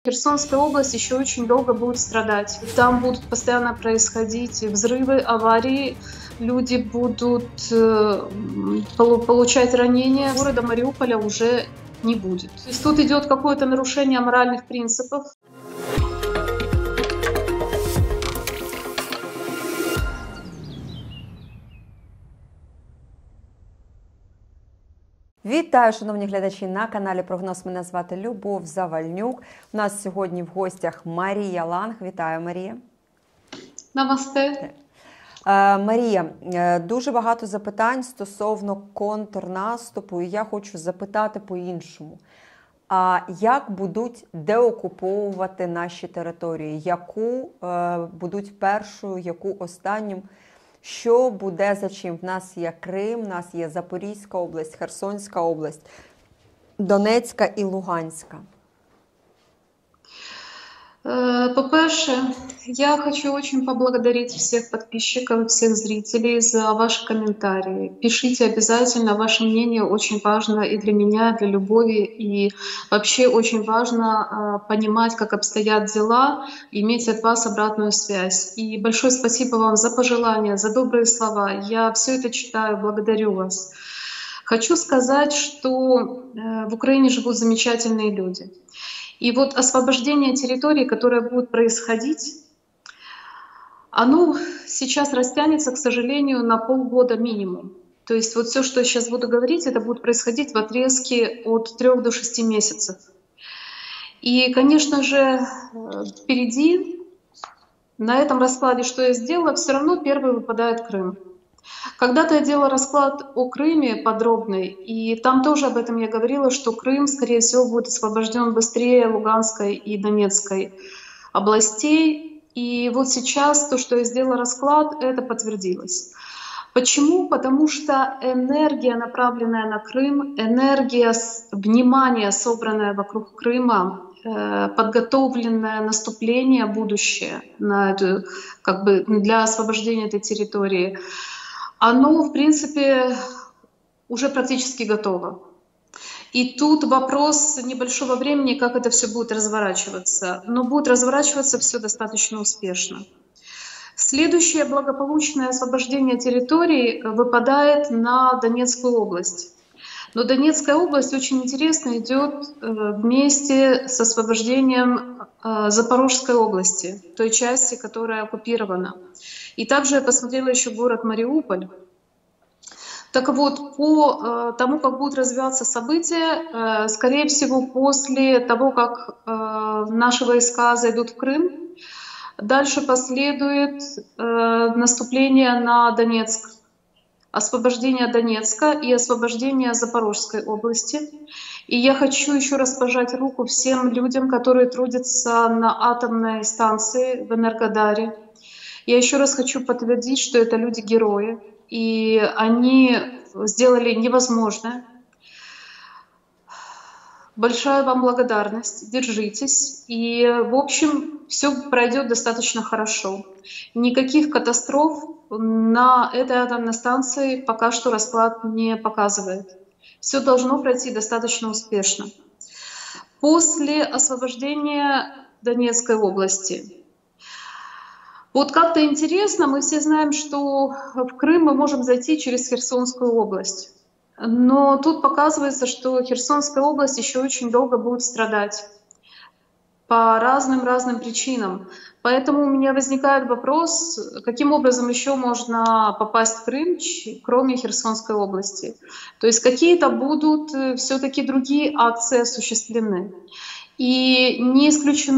Херсонская область еще очень долго будет страдать. Там будут постоянно происходить взрывы, аварии, люди будут получать ранения. Города Мариуполя уже не будет. То есть тут идет какое-то нарушение моральных принципов. Вітаю, шановні глядачі на каналі Прогноз. Мене звати Любов Завальнюк. У нас сьогодні в гостях Марія Ланг. Вітаю, Марія. Намасте. Марія, дуже багато запитань стосовно контрнаступу, і я хочу запитати по-іншому. А як будуть деокуповувати наші території? Яку будуть першою, яку останню? Що буде за чим? В нас є Крим, в нас є Запорізька область, Херсонська область, Донецька і Луганська. По-перше, я хочу очень поблагодарить всех подписчиков, всех зрителей за ваши комментарии. Пишите обязательно, ваше мнение очень важно и для меня, и для Любови. И вообще очень важно понимать, как обстоят дела, иметь от вас обратную связь. И большое спасибо вам за пожелания, за добрые слова. Я все это читаю, благодарю вас. Хочу сказать, что в Украине живут замечательные люди. И вот освобождение территорий, которое будет происходить, оно сейчас растянется, к сожалению, на полгода минимум. То есть вот все, что я сейчас буду говорить, это будет происходить в отрезке от 3 до 6 месяцев. И, конечно же, впереди, на этом раскладе, что я сделала, все равно первый выпадает Крым. Когда-то я делала расклад о Крыме подробный, и там тоже об этом я говорила, что Крым, скорее всего, будет освобожден быстрее Луганской и Донецкой областей. И вот сейчас то, что я сделала расклад, это подтвердилось. Почему? Потому что энергия, направленная на Крым, энергия внимания, собранная вокруг Крыма, подготовленное наступление будущее на эту, как бы, для освобождения этой территории, оно, в принципе, уже практически готово. И тут вопрос небольшого времени, как это все будет разворачиваться. Но будет разворачиваться все достаточно успешно. Следующее благополучное освобождение территорий выпадает на Донецкую область. Но Донецкая область очень интересно идет вместе с освобождением Запорожской области, той части, которая оккупирована. И также я посмотрела еще город Мариуполь. Так вот, по тому, как будут развиваться события, скорее всего, после того, как наши войска зайдут в Крым, дальше последует наступление на Донецк, освобождение Донецка и освобождение Запорожской области. И я хочу еще раз пожать руку всем людям, которые трудятся на атомной станции в Энергодаре. Я еще раз хочу подтвердить, что это люди-герои, и они сделали невозможное. Большая вам благодарность, держитесь. И, в общем, все пройдет достаточно хорошо. Никаких катастроф на этой атомной станции пока что расклад не показывает. Все должно пройти достаточно успешно. После освобождения Донецкой области, вот как-то интересно, мы все знаем, что в Крым мы можем зайти через Херсонскую область. Но тут показывается, что Херсонская область еще очень долго будет страдать по разным причинам. Поэтому у меня возникает вопрос, каким образом еще можно попасть в Крым, кроме Херсонской области. То есть какие-то будут все-таки другие акции осуществлены. И не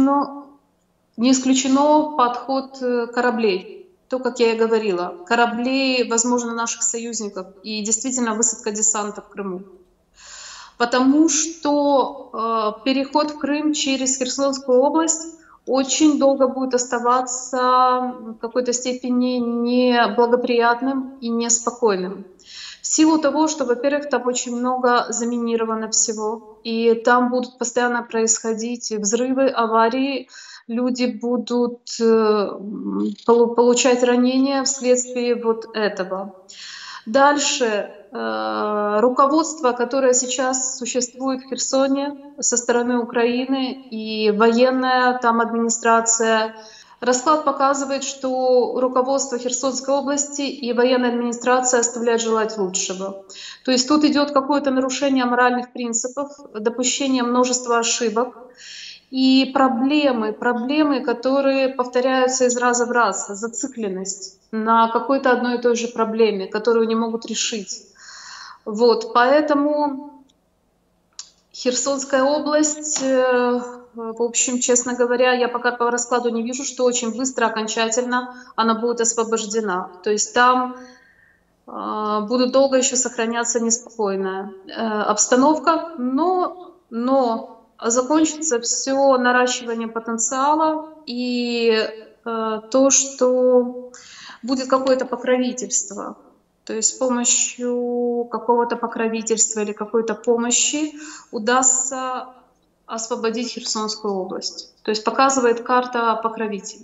исключено подход кораблей. То, как я и говорила, кораблей, возможно, наших союзников и действительно высадка десанта в Крыму. Потому что переход в Крым через Херсонскую область очень долго будет оставаться в какой-то степени неблагоприятным и неспокойным. В силу того, что, во-первых, там очень много заминировано всего, и там будут постоянно происходить взрывы, аварии, люди будут получать ранения вследствие вот этого. Дальше. Руководство, которое сейчас существует в Херсоне со стороны Украины, и военная там администрация. Расклад показывает, что руководство Херсонской области и военная администрация оставляют желать лучшего. То есть тут идет какое-то нарушение моральных принципов, допущение множества ошибок и проблемы, которые повторяются из раза в раз, зацикленность на какой-то одной и той же проблеме, которую не могут решить. Вот, поэтому Херсонская область, в общем, честно говоря, я пока по раскладу не вижу, что очень быстро, окончательно она будет освобождена. То есть там будут долго еще сохраняться неспокойная обстановка, но закончится все наращивание потенциала и то, что будет какое-то покровительство. То есть с помощью какого-то покровительства или какой-то помощи удастся освободить Херсонскую область. То есть показывает карта покровитель.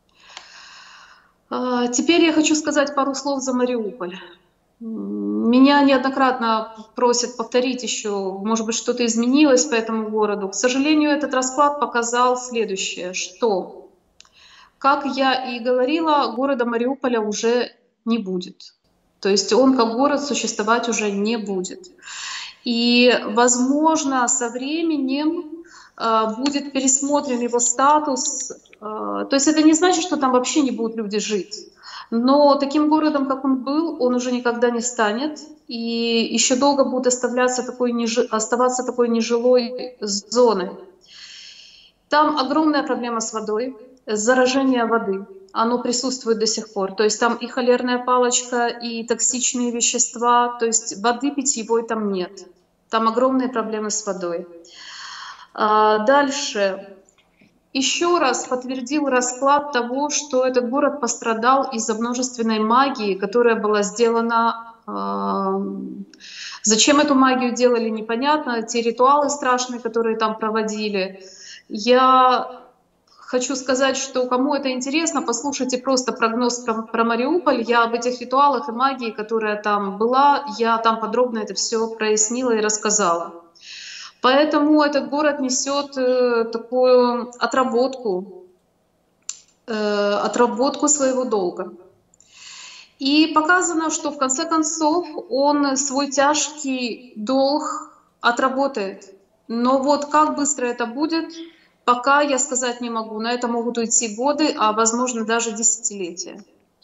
Теперь я хочу сказать пару слов за Мариуполь. Меня неоднократно просят повторить еще, может быть, что-то изменилось по этому городу. К сожалению, этот расклад показал следующее, что, как я и говорила, города Мариуполя уже не будет. То есть он как город существовать уже не будет. И, возможно, со временем будет пересмотрен его статус. То есть это не значит, что там вообще не будут люди жить. Но таким городом, как он был, он уже никогда не станет. И еще долго будет оставаться такой нежилой зоной. Там огромная проблема с водой, заражение воды. Оно присутствует до сих пор. То есть там и холерная палочка, и токсичные вещества. То есть воды питьевой там нет. Там огромные проблемы с водой. Дальше. Еще раз подтвердил расклад того, что этот город пострадал из-за множественной магии, которая была сделана. Зачем эту магию делали, непонятно. Те ритуалы страшные, которые там проводили. Я хочу сказать, что кому это интересно, послушайте просто прогноз про Мариуполь. Я об этих ритуалах и магии, которая там была, я там подробно это все прояснила и рассказала. Поэтому этот город несет такую отработку своего долга. И показано, что в конце концов он свой тяжкий долг отработает. Но вот как быстро это будет, пока я сказать не могу. На это могут уйти годы, а возможно даже десятилетия.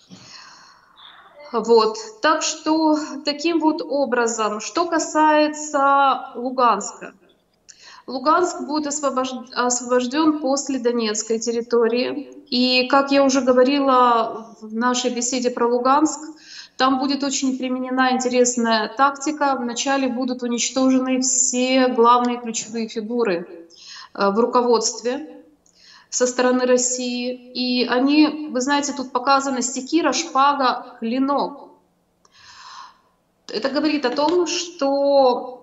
Вот. Так что таким вот образом, что касается Луганска. Луганск будет освобожден после Донецкой территории. И, как я уже говорила в нашей беседе про Луганск, там будет очень применена интересная тактика. Вначале будут уничтожены все главные ключевые фигуры в руководстве со стороны России. И они, вы знаете, тут показаны секира, шпага, клинок. Это говорит о том, что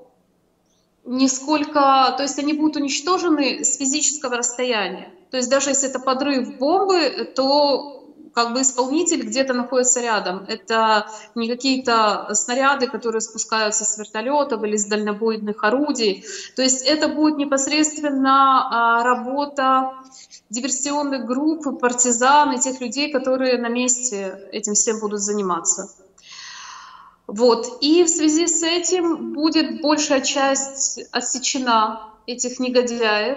то есть они будут уничтожены с физического расстояния. То есть даже если это подрыв бомбы, то как бы исполнитель где-то находится рядом. Это не какие-то снаряды, которые спускаются с вертолетов или с дальнобойных орудий. То есть это будет непосредственно работа диверсионных групп, партизан и тех людей, которые на месте этим всем будут заниматься. Вот. И в связи с этим будет большая часть отсечена этих негодяев.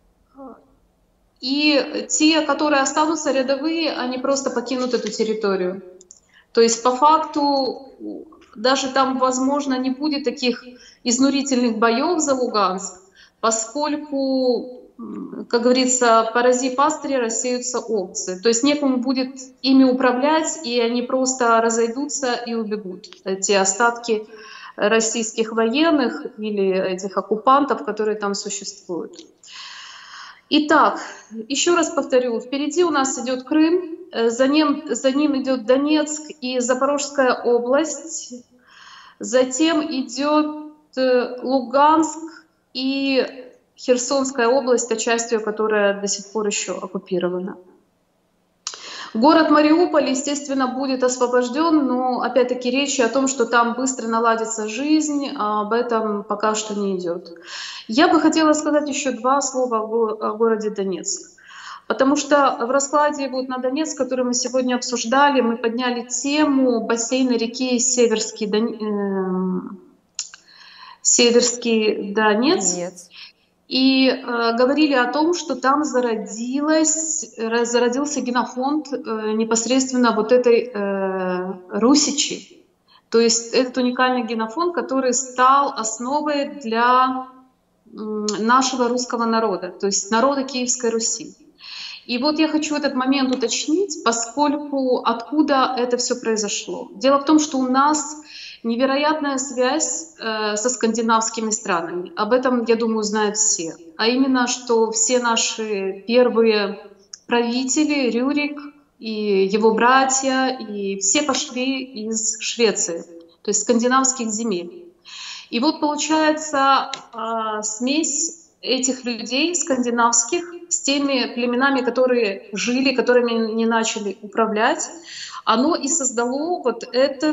И те, которые останутся рядовые, они просто покинут эту территорию. То есть по факту даже там, возможно, не будет таких изнурительных боев за Луганск, поскольку, как говорится, порази пастыря, рассеются овцы. То есть некому будет ими управлять, и они просто разойдутся и убегут. Эти остатки российских военных или этих оккупантов, которые там существуют. Итак, еще раз повторю, впереди у нас идет Крым, за ним идет Донецк и Запорожская область, затем идет Луганск и Херсонская область, та часть ее, которая до сих пор еще оккупирована. Город Мариуполь, естественно, будет освобожден, но опять-таки речи о том, что там быстро наладится жизнь, об этом пока что не идет. Я бы хотела сказать еще два слова о городе Донецк. Потому что в раскладе вот на Донецк, который мы сегодня обсуждали, мы подняли тему бассейна реки Северский Донец. Донец. И говорили о том, что там зародился генофонд непосредственно вот этой Русичи. То есть этот уникальный генофонд, который стал основой для нашего русского народа, то есть народа Киевской Руси. И вот я хочу этот момент уточнить, поскольку откуда это все произошло. Дело в том, что у нас невероятная связь со скандинавскими странами. Об этом, я думаю, знают все. А именно, что все наши первые правители, Рюрик и его братья, и все пошли из Швеции, то есть скандинавских земель. И вот получается смесь этих людей скандинавских с теми племенами, которые жили, которыми не начали управлять, оно и создало вот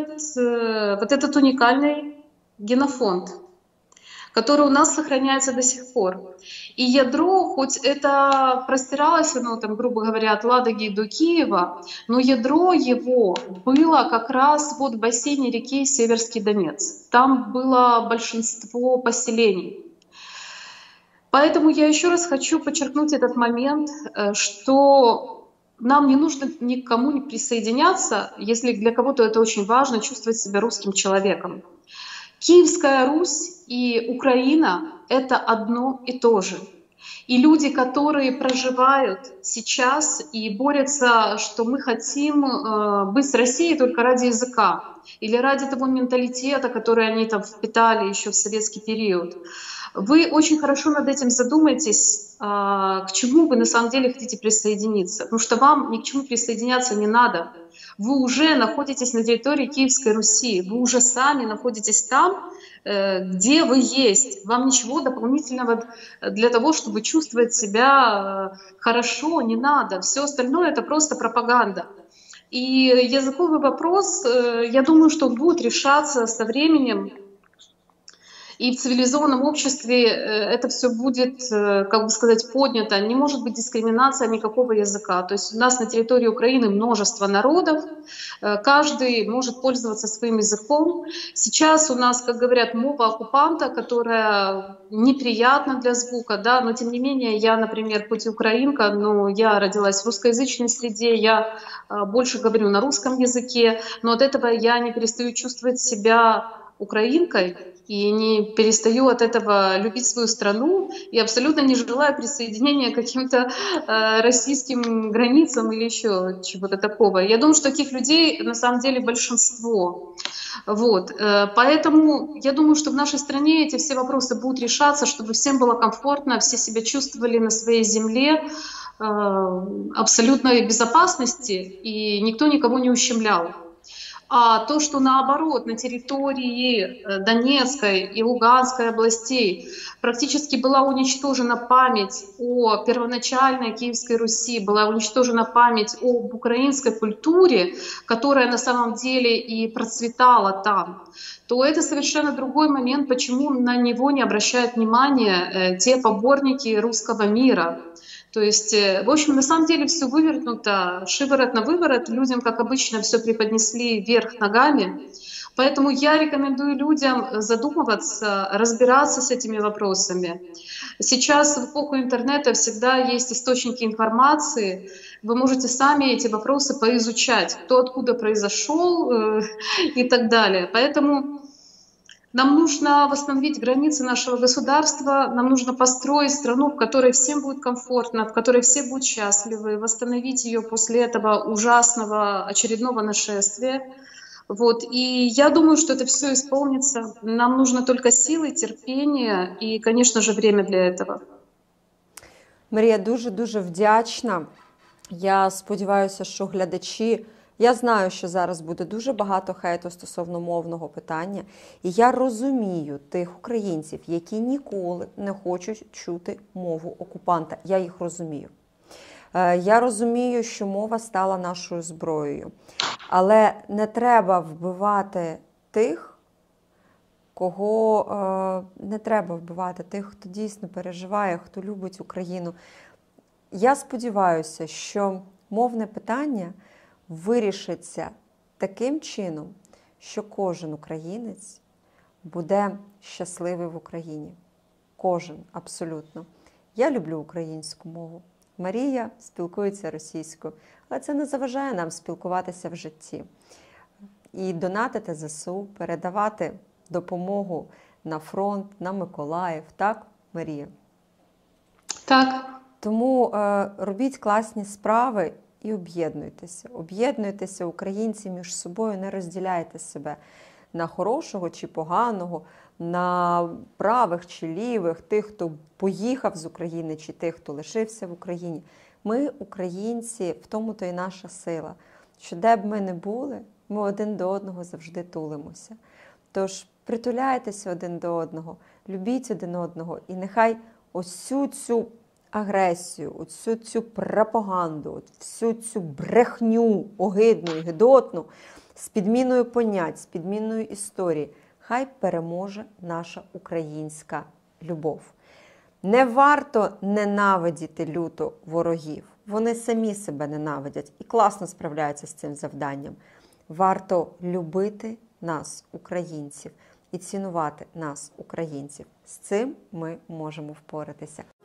этот уникальный генофонд, который у нас сохраняется до сих пор. И ядро, хоть это простиралось, оно там, грубо говоря, от Ладоги до Киева, но ядро его было как раз вот в бассейне реки Северский Донец. Там было большинство поселений. Поэтому я еще раз хочу подчеркнуть этот момент, что нам не нужно никому не присоединяться, если для кого-то это очень важно, чувствовать себя русским человеком. Киевская Русь и Украина — это одно и то же. И люди, которые проживают сейчас и борются, что мы хотим быть с Россией только ради языка или ради того менталитета, который они там впитали еще в советский период, вы очень хорошо над этим задумайтесь, к чему вы на самом деле хотите присоединиться. Потому что вам ни к чему присоединяться не надо. Вы уже находитесь на территории Киевской Руси, вы уже сами находитесь там, где вы есть. Вам ничего дополнительного для того, чтобы чувствовать себя хорошо, не надо. Все остальное — это просто пропаганда. И языковый вопрос, я думаю, что будет решаться со временем. И в цивилизованном обществе это все будет, как бы сказать, поднято. Не может быть дискриминация никакого языка. То есть у нас на территории Украины множество народов, каждый может пользоваться своим языком. Сейчас у нас, как говорят, мова оккупанта, которая неприятна для звука, да, но тем не менее я, например, хоть и украинка, но я родилась в русскоязычной среде, я больше говорю на русском языке, но от этого я не перестаю чувствовать себя украинкой и не перестаю от этого любить свою страну и абсолютно не желаю присоединения к каким-то российским границам или еще чего-то такого. Я думаю, что таких людей на самом деле большинство. Вот. Поэтому я думаю, что в нашей стране эти все вопросы будут решаться, чтобы всем было комфортно, все себя чувствовали на своей земле абсолютной безопасности и никто никого не ущемлял. А то, что наоборот на территории Донецкой и Луганской областей практически была уничтожена память о первоначальной Киевской Руси, была уничтожена память об украинской культуре, которая на самом деле и процветала там, то это совершенно другой момент, почему на него не обращают внимания те поборники русского мира. То есть, в общем, на самом деле все вывернуто, шиворот на выворот, людям, как обычно, все преподнесли вверх ногами. Поэтому я рекомендую людям задумываться, разбираться с этими вопросами. Сейчас в эпоху интернета всегда есть источники информации, вы можете сами эти вопросы поизучать, кто откуда произошел и так далее. Поэтому нам нужно восстановить границы нашего государства, нам нужно построить страну, в которой всем будет комфортно, в которой все будут счастливы, восстановить ее после этого ужасного очередного нашествия. Вот. И я думаю, что это все исполнится. Нам нужно только силы, терпение и, конечно же, время для этого. Марія, дуже вдячна. Я сподіваюся, що глядачі... Я знаю, що зараз буде дуже багато хейту стосовно мовного питання, і я розумію тих українців, які ніколи не хочуть чути мову окупанта. Я їх розумію. Я розумію, що мова стала нашою зброєю, але не треба вбивати тих, не треба вбивати тих, хто дійсно переживає, хто любить Україну. Я сподіваюся, що мовне питання вирішиться таким чином, що кожен українець буде щасливий в Україні. Кожен, абсолютно. Я люблю українську мову. Марія спілкується російською, але це не заважає нам спілкуватися в житті. І донатити ЗСУ, передавати допомогу на фронт, на Миколаїв. Так, Марія? Так. Тому робіть класні справи і об'єднуйтеся. Об'єднуйтеся, українці, між собою, не розділяйте себе на хорошого чи поганого, на правих чи лівих, тих, хто поїхав з України, чи тих, хто лишився в Україні. Ми, українці, в тому-то і наша сила, що де б ми не були, ми один до одного завжди тулимося. Тож притуляйтеся один до одного, любіть один одного, і нехай усю цю агресію, всю цю пропаганду, всю цю брехню огидну і гидотну з підміною понять, з підміною історії, хай переможе наша українська любов. Не варто ненавидіти люто ворогів. Вони самі себе ненавидять і класно справляються з цим завданням. Варто любити нас, українців, і цінувати нас, українців. З цим ми можемо впоратися.